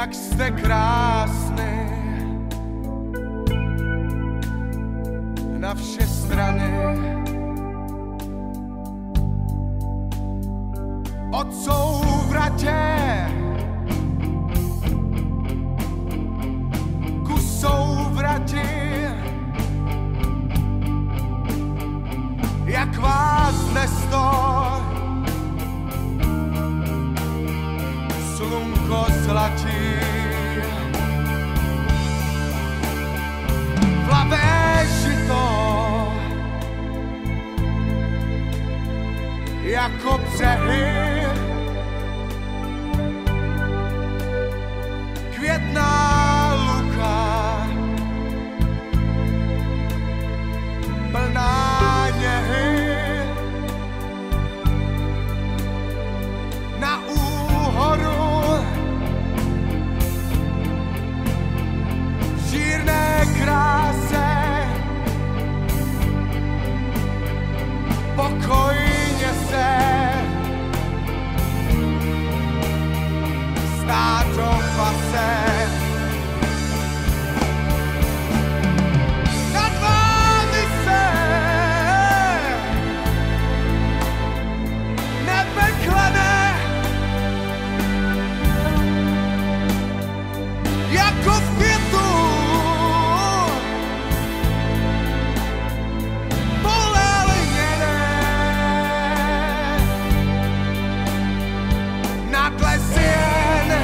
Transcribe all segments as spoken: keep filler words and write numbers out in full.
jak jste krásný na vše strany. Od souvratě ku souvrati, jak vás nestoj slunko zlatí. Plavé žito jako břehy, květná luka plná něhy. Na úhoru žírné kráse pokojně se státo pase. Nad vámi se nebe klene jako v květu polelněné. Nad lesy jen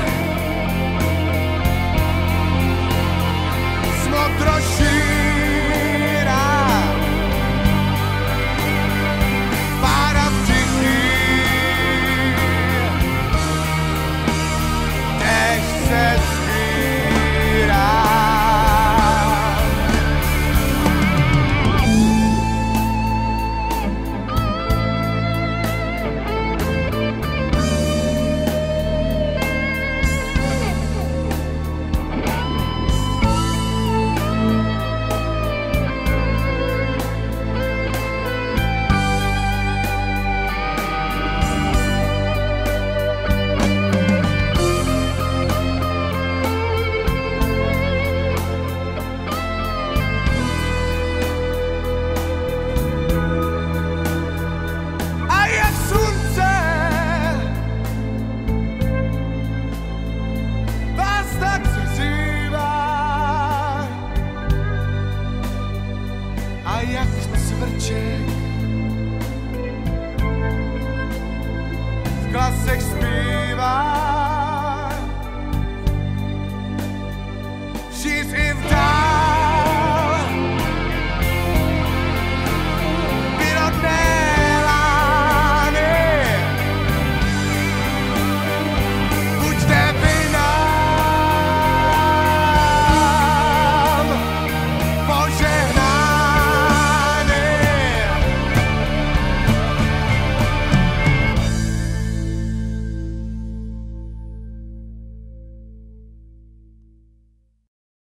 smodrošíra pára vždycky, než se svírá. A jak cvrček v klasech zpívá.